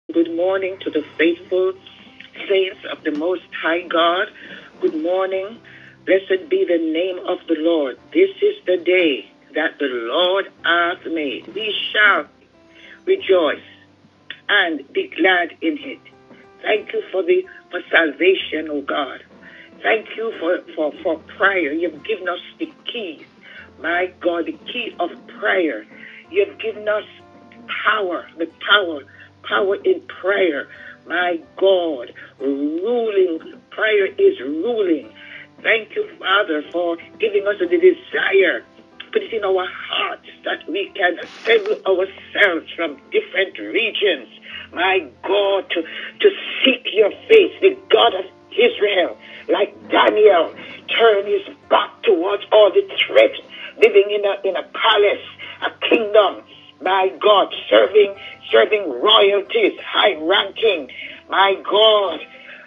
Good morning to the faithful saints of the Most High God. Good morning. Blessed be the name of the Lord. This is the day that the Lord hath made. We shall rejoice and be glad in it. Thank you for salvation, O God. Thank you for prayer. You've given us the keys. My God, the key of prayer. You've given us power, power in prayer. My God, prayer is ruling. Thank you, Father, for giving us the desire, put it in our hearts that we can assemble ourselves from different regions. My God, to seek your face, the God of Israel, like Daniel, turn his back towards all the threats, living in a palace, a kingdom. My God, serving royalties, high ranking. My God.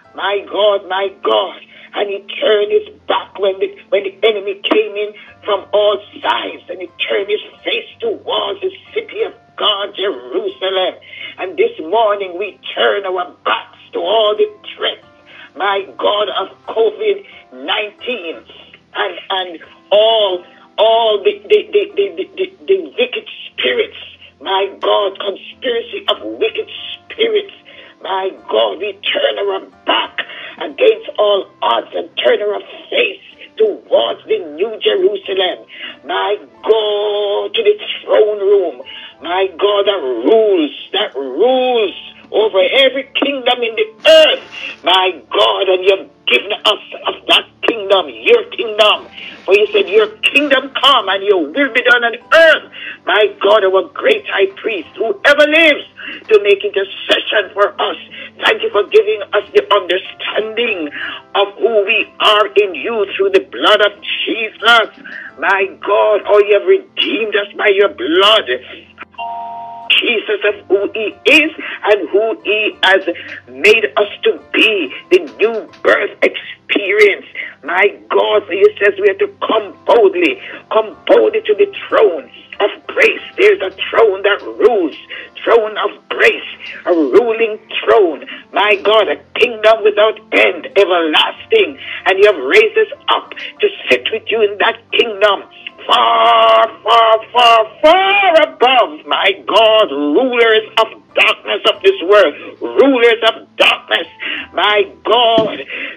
And he turned his back when the enemy came in from all sides, and he turned his face towards the city of God, Jerusalem. And this morning we turn our backs to all the threats, my God, of COVID-19 and all the wicked spirits, my God, conspiracy of wicked spirits. My God, we turn our back against all odds and turn our face towards the New Jerusalem. My God, to the throne room. My God, that rules over every kingdom in the earth. My God, and you've given us of that kingdom, your kingdom. For you said, your kingdom come and your will be done on earth. My God, our great high priest, whoever lives to make intercession for us. Thank you for giving us the understanding of who we are in you through the blood of Jesus. My God, you have redeemed us by your blood. Jesus of who he is and who he has made us to be, the new birth experience. My God, for you says we have to come boldly to the throne of grace. There's a throne that rules, throne of grace, a ruling throne. My God, a kingdom without end, everlasting. And you have raised us up to sit with you in that kingdom. Far, far, far, far above, my God, rulers of darkness of this world, rulers of darkness, my God,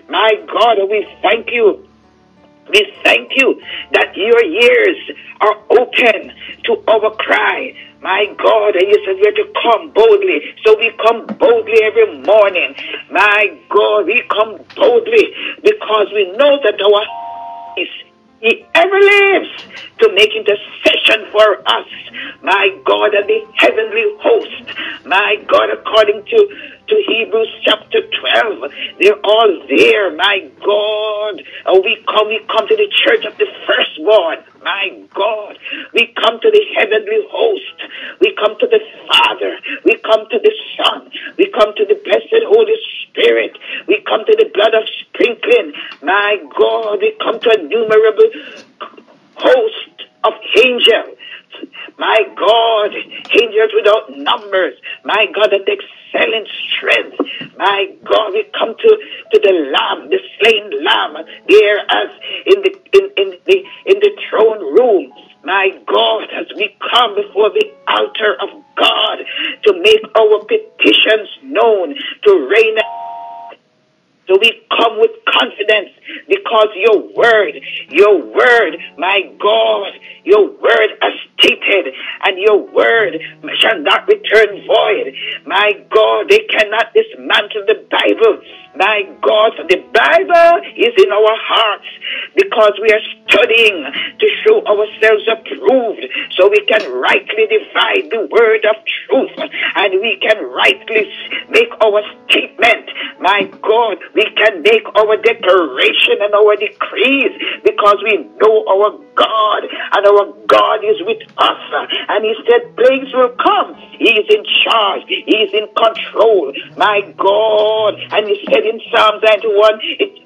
we thank you. We thank you that your ears are open to our cry. My God, and you said we are to come boldly. So we come boldly every morning. My God, we come boldly because we know that our he ever lives to make intercession for us, my God, and the heavenly host, my God, according to Hebrews chapter 12, they're all there, my God. We come to the church of the firstborn, my God. We come to the heavenly host. We come to the Father. We come to the Son. We come to the blessed Holy Spirit. We come to the blood of sprinkling, my God. We come to a innumerable host of angels, my God, angels without numbers, my God, that excellent strength, my God. We come to the Lamb, the slain Lamb, there as in the throne room, my God, as we come before the altar of God to make our petitions known, to reign. So we come with confidence because your word, my God, your word has stated, and your word shall not return void. My God, they cannot dismantle the Bible. My God, the Bible is in our hearts because we are studying to show ourselves approved so we can rightly divide the word of truth and we can rightly make our statement. My God, we can make our declaration and our decrees because we know our God, and our God is with us. And he said plagues will come. He is in charge. He is in control. My God. And he said in Psalms 91,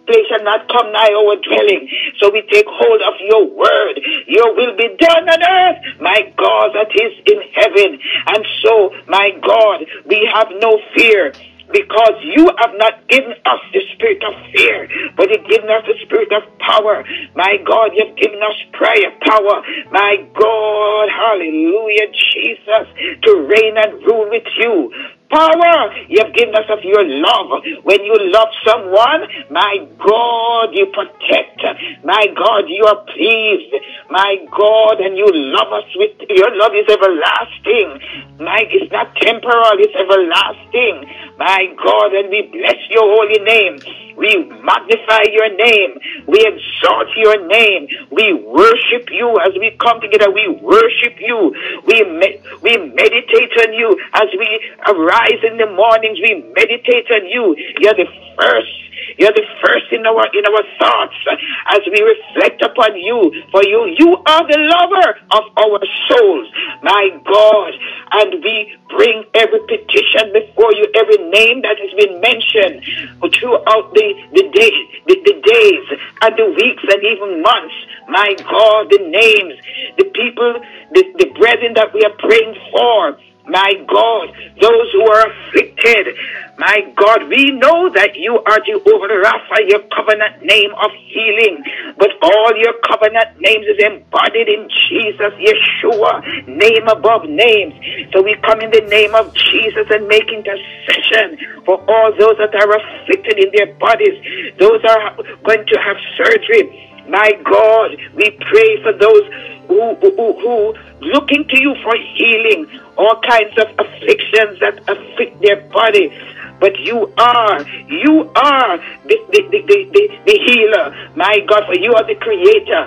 plague shall not come nigh our dwelling. So we take hold of your word. Your will be done on earth, my God, that is in heaven. And so, my God, we have no fear, because you have not given us the spirit of fear, but you've given us the spirit of power. My God, you've given us prayer power. My God, hallelujah, Jesus, to reign and rule with you. Power you have given us of your love. When you love someone, my God, you protect. My God, you are pleased. My God, and you love us with your love is everlasting. It's not temporal, it's everlasting. My God, and we bless your holy name. We magnify your name. We exalt your name. We worship you as we come together. We worship you. We meditate on you as we arise in the mornings. We meditate on you. You're the first. You're the first in our thoughts as we reflect upon you. For you are the lover of our souls, my God. And we bring every petition before you, every name that has been mentioned throughout the days and the weeks and even months. My God, the names, the people, the brethren that we are praying for. My God, those who are afflicted, my God, we know that you are Jehovah Rapha, your covenant name of healing. But all your covenant names is embodied in Jesus, Yeshua, name above names. So we come in the name of Jesus and make intercession for all those that are afflicted in their bodies, those are going to have surgery. My God, we pray for those who looking to you for healing, all kinds of afflictions that afflict their body. But you are the healer, my God, for you are the creator.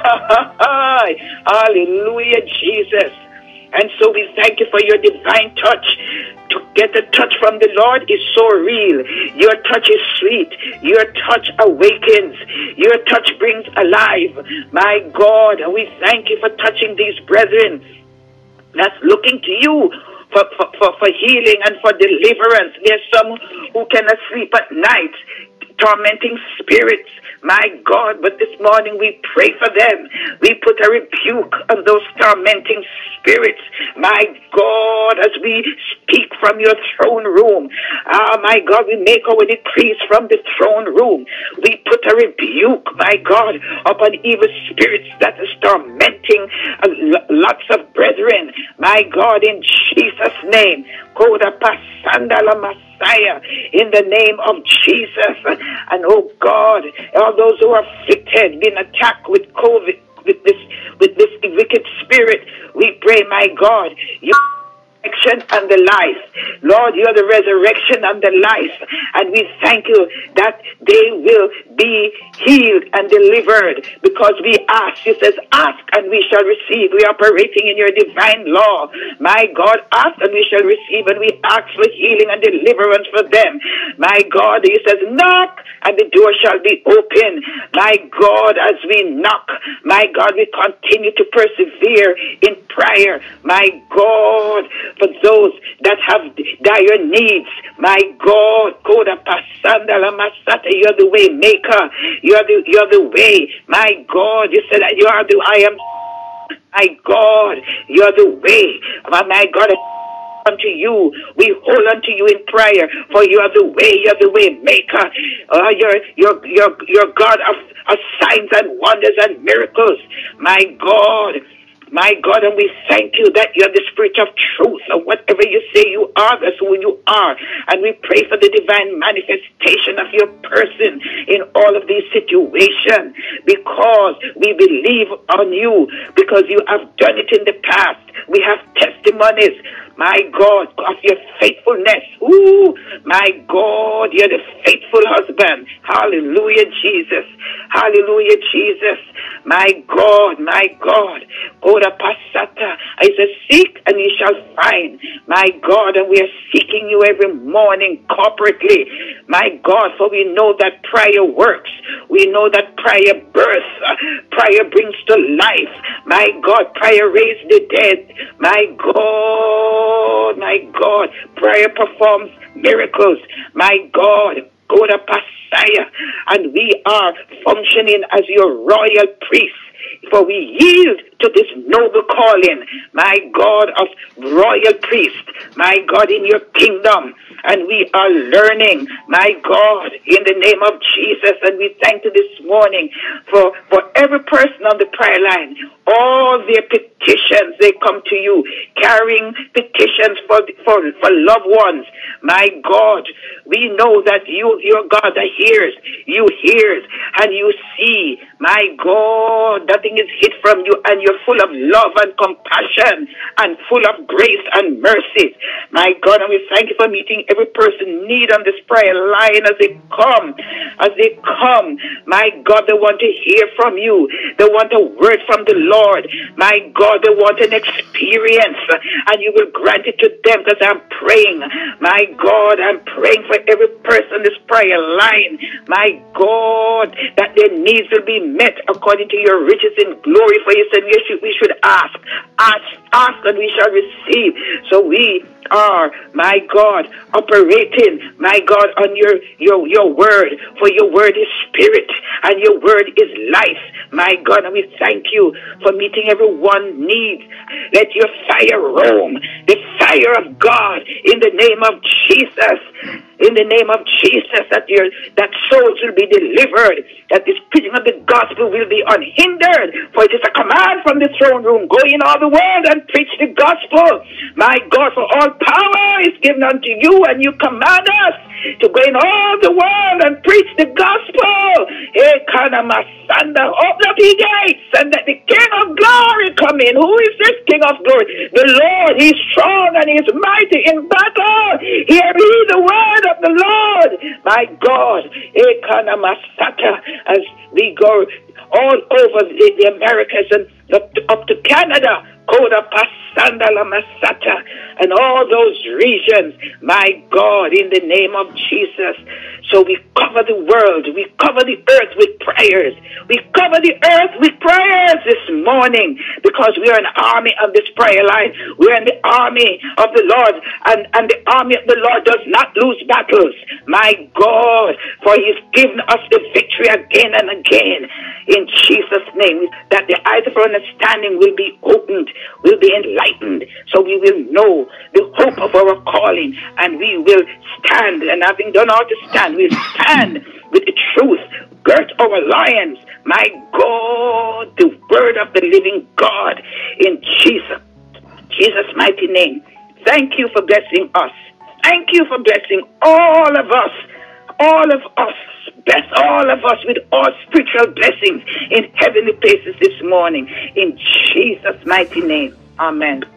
Hallelujah, Jesus. And so we thank you for your divine touch. To get a touch from the Lord is so real. Your touch is sweet. Your touch awakens. Your touch brings alive. My God, we thank you for touching these brethren that's looking to you for healing and for deliverance. There's some who cannot sleep at night, tormenting spirits. My God, but this morning we pray for them. We put a rebuke on those tormenting spirits. My God, as we speak from your throne room. My God, we make our decrees from the throne room. We put a rebuke, my God, upon evil spirits that is tormenting lots of brethren. My God, in Jesus' name. Koda pasandala Messiah, in the name of Jesus. And oh God, all those who are afflicted, been attacked with COVID, with this wicked spirit, we pray, my God, you and the life. Lord, you're the resurrection and the life. And we thank you that they will be healed and delivered because we ask. You says, ask and we shall receive. We are operating in your divine law. My God, ask and we shall receive, and we ask for healing and deliverance for them. My God, you says, knock and the door shall be open. My God, as we knock, my God, we continue to persevere in prayer. My God, for those that have dire needs, my God, Koda Pasandala Masata, you're the way maker. You're the way. My God, you said that you are the I am. My God, you're the way. My God, unto you, we hold unto you in prayer, for you are the way maker. You're God of signs and wonders and miracles. My God, and we thank you that you're the spirit of truth. And whatever you say you are, that's who you are. And we pray for the divine manifestation of your person in all of these situations, because we believe on you, because you have done it in the past. We have testimonies, my God, of your faithfulness. Ooh, my God, you're the faithful husband. Hallelujah, Jesus. Hallelujah, Jesus. My God, my God. Oda Pasata. I say, seek and you shall find. My God, and we are seeking you every morning corporately. My God, for we know that prayer works. We know that prayer births. Prayer brings to life. My God, prayer raises the dead. My God, prayer performs miracles. My God, God of Messiah, and we are functioning as your royal priests. For we yield to this noble calling, my God, of royal priest, my God, in your kingdom. And we are learning, my God, in the name of Jesus. And we thank you this morning for every person on the prayer line. All their petitions, they come to you, carrying petitions for loved ones. My God, we know that you're God that hears. You hears and you see. My God, nothing is hid from you, and you're full of love and compassion and full of grace and mercy. My God, and we thank you for meeting every person need on this prayer line as they come. As they come, my God, they want to hear from you. They want a word from the Lord. My God, they want an experience, and you will grant it to them, because I'm praying. My God, I'm praying for every person on this prayer line. My God, that their needs will be met according to your riches in glory. For you said we should ask, and we shall receive. So we are, my God, operating, my God, on your word. For your word is spirit, and your word is life. My God, and we thank you for meeting everyone's needs. Let your fire roam, the fire of God, in the name of Jesus. In the name of Jesus, that souls will be delivered, that the preaching of the gospel will be unhindered. For it is a command from the throne room, go in all the world and preach the gospel. My God, for all power is given unto you, and you command us to go in all the world and preach the gospel. Open up ye gates, and let the King of glory come in. Who is this King of glory? The Lord. He's strong and he's mighty in battle. Hear ye the word of the Lord. My God, as we go all over the Americas and up to Canada, and all those regions, my God, in the name of Jesus. So we cover the world, we cover the earth with prayers. We cover the earth with prayers this morning, because we are an army of this prayer line. We are in the army of the Lord, and the army of the Lord does not lose battles. My God, for he's given us the victory again and again. In Jesus' name, that the eyes of our understanding will be opened, will be enlightened, so we will know the hope of our calling, and we will stand. And having done all to stand, we'll stand with the truth, girt our loins. My God, the word of the living God, in Jesus' mighty name. Thank you for blessing us. Thank you for blessing all of us. Bless all of us with all spiritual blessings in heavenly places this morning. In Jesus' mighty name. Amen.